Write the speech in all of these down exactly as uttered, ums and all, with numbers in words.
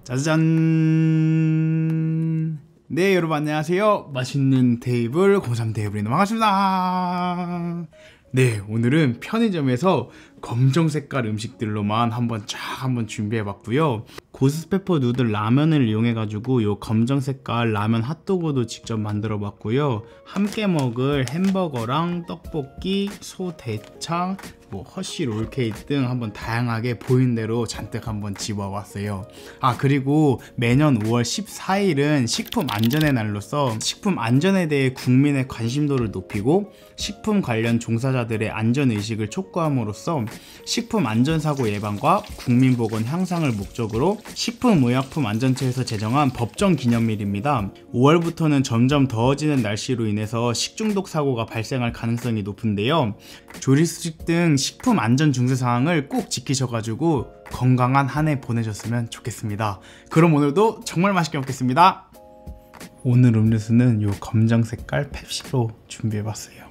짜잔. 네, 여러분 안녕하세요. 맛있는 테이블 곰삼 테이블입니다. 반갑습니다. 네, 오늘은 편의점에서 검정 색깔 음식들로만 한번 쫙 한번 준비해 봤고요. 고스페퍼 누들 라면을 이용해 가지고 요 검정 색깔 라면 핫도그도 직접 만들어 봤고요. 함께 먹을 햄버거랑 떡볶이, 소대창, 뭐 허쉬 롤케이크 등 한번 다양하게 보이는 대로 잔뜩 한번 집어 왔어요. 아, 그리고 매년 오월 십사일은 식품 안전의 날로서 식품 안전에 대해 국민의 관심도를 높이고 식품 관련 종사자들의 안전 의식을 촉구함으로써 식품 안전사고 예방과 국민보건 향상을 목적으로 식품의약품안전처에서 제정한 법정 기념일입니다. 오월부터는 점점 더워지는 날씨로 인해서 식중독 사고가 발생할 가능성이 높은데요. 조리수칙 등 식품 안전 중재사항을 꼭 지키셔가지고 건강한 한 해 보내셨으면 좋겠습니다. 그럼 오늘도 정말 맛있게 먹겠습니다. 오늘 음료수는 요 검정 색깔 펩시로 준비해봤어요.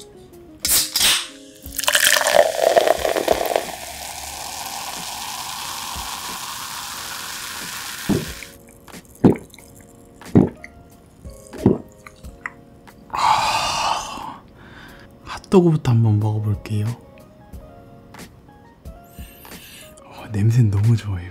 핫도그부터 한번 먹어볼게요. 어, 냄새는 너무 좋아요.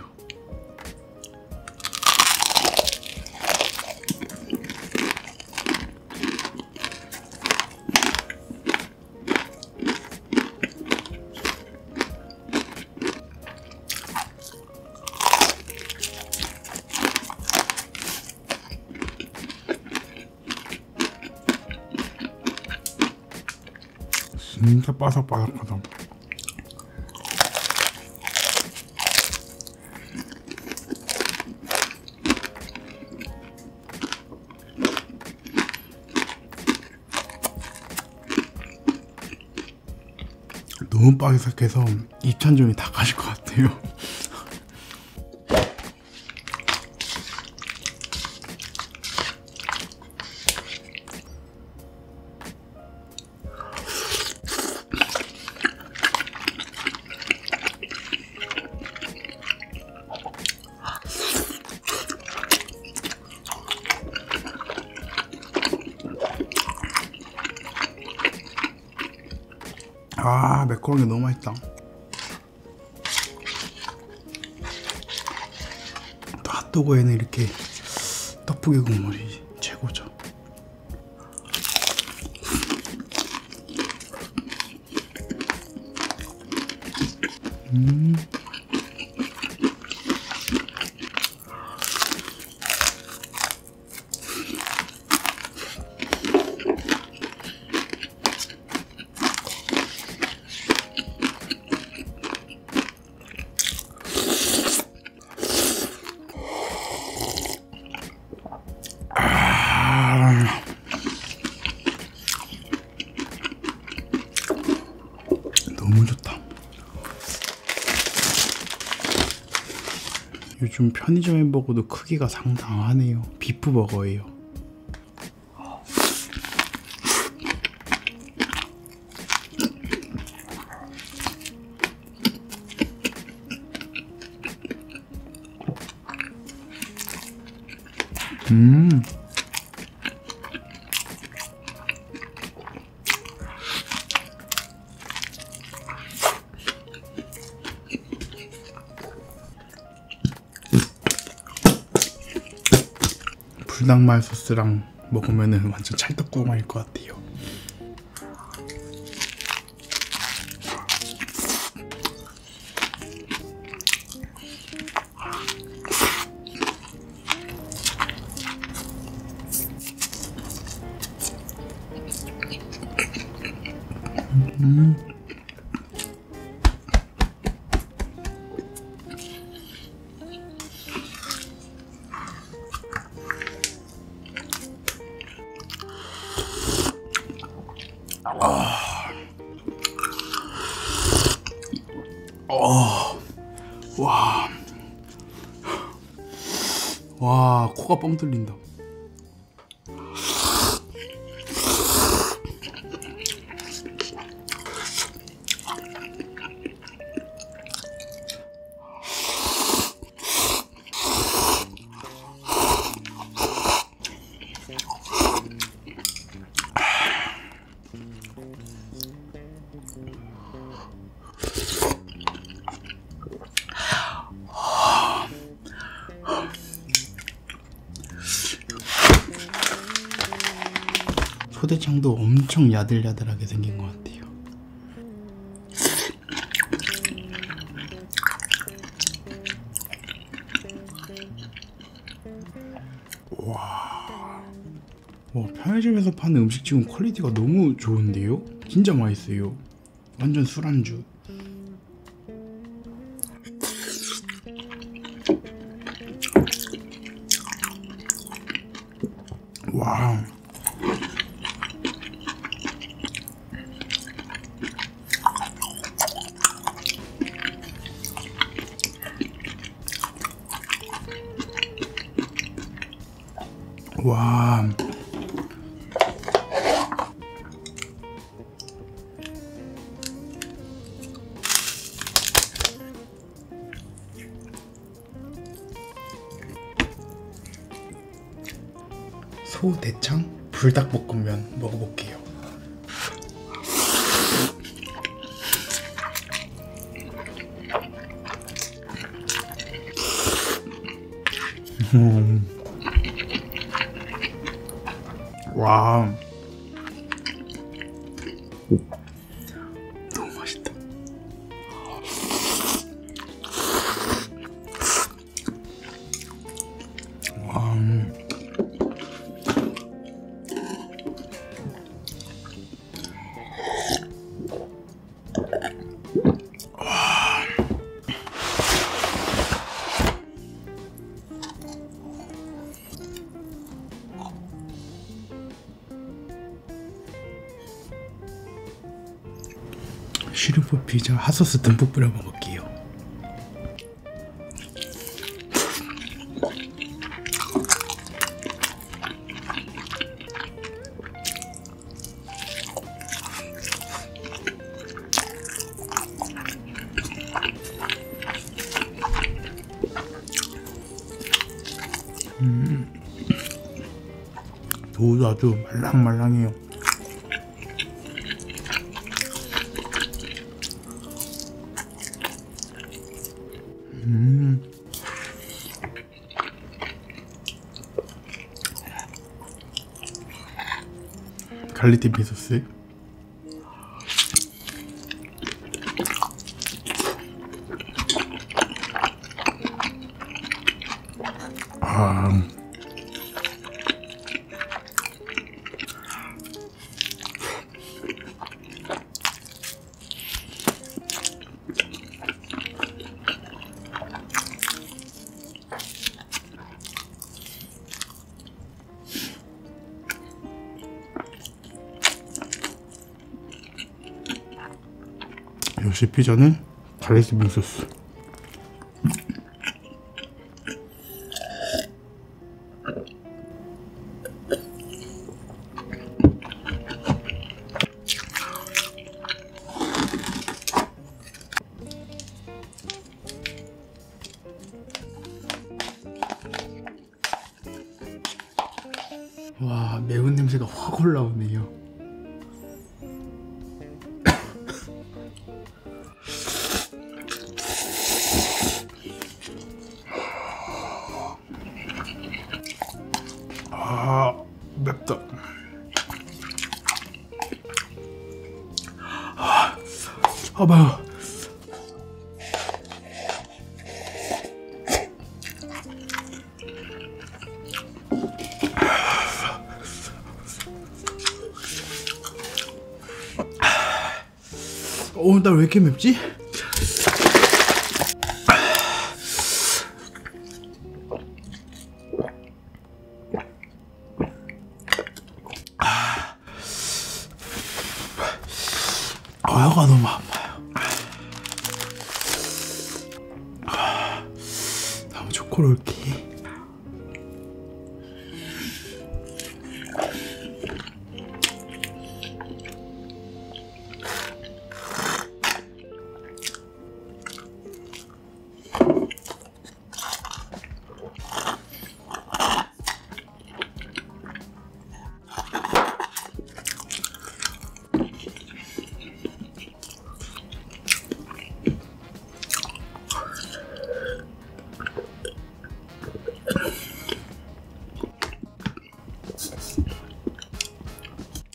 진짜 바삭바삭하다. 너무 바삭해서 입천점이 다 가실 것 같아요. 아, 매콤한 게 너무 맛있다. 또 핫도그에는 이렇게 떡볶이 국물이 최고죠. 음. 너무 좋다. 요즘 편의점 햄버거도 크기가 상당하네요. 비프 버거예요. 음. 불닭말 소스랑 먹으면은 완전 찰떡궁합일 것 같아요. 음. 아. 어. 와. 와, 코가 뻥 뚫린다. 소대창도 엄청 야들야들하게 생긴 것 같아요. 와, 와, 편의점에서 파는 음식치곤 퀄리티가 너무 좋은데요? 진짜 맛있어요. 완전 술안주. 와. 와. 소대창 불닭볶음면 먹어볼게요. 음. 와, 너무 맛있다. 와. 슈리프 피자 핫소스 듬뿍 뿌려 먹을게요. 음, 도우도 아주 말랑말랑해요. 음. 갈릭 소스. 아. 역시 피자는 갈릭 소스. 와, 매운 냄새가 확 올라오네요. 아, 맵다. 아, 아 매워. 어, 나 왜 이렇게 맵지? 아, 혀가 너무 아파요. 다음 초코롤케.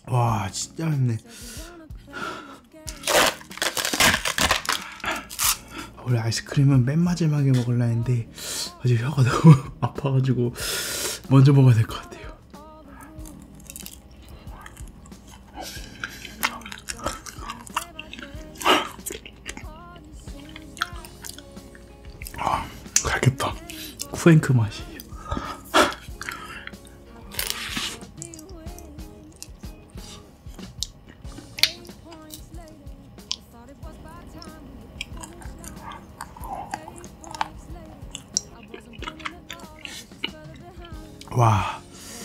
와 진짜 맵네. 원래 아이스크림은 맨 마지막에 먹으려 했는데 아직 혀가 너무 아파가지고 먼저 먹어야 될 것 같아요. 아, 갈겠다. 쿠앤크 맛이. 와.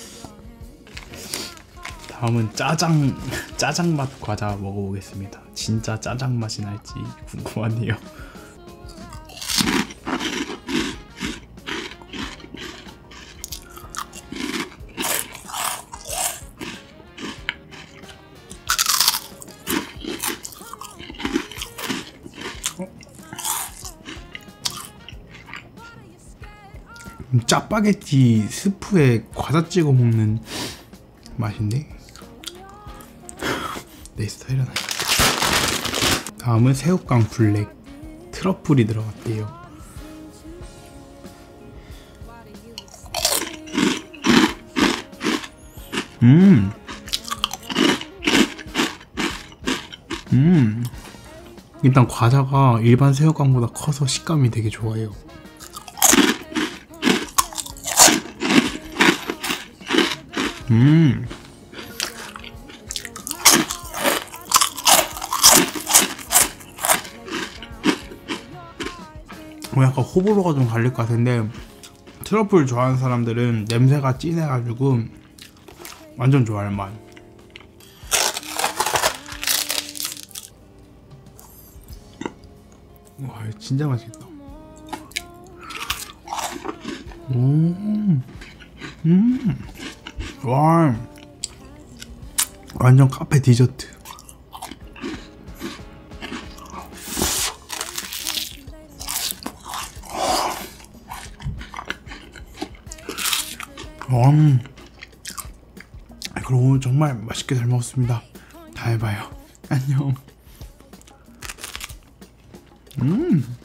다음은 짜장 짜장 맛 과자 먹어보겠습니다. 진짜 짜장 맛이 날지 궁금하네요. 짜파게티 스프에 과자 찍어 먹는 맛인데 내 스타일은 아니야. 다음은 새우깡 블랙 트러플이 들어갔대요. 음, 음, 일단 과자가 일반 새우깡보다 커서 식감이 되게 좋아요. 음. 뭐 약간 호불호가 좀 갈릴 것 같은데 트러플 좋아하는 사람들은 냄새가 진해가지고 완전 좋아할 맛. 와 이거 진짜 맛있겠다. 음, 음. 와 완전 카페 디저트. 음. 그럼 오늘 정말 맛있게 잘 먹었습니다. 다음에 봐요. 안녕. 음.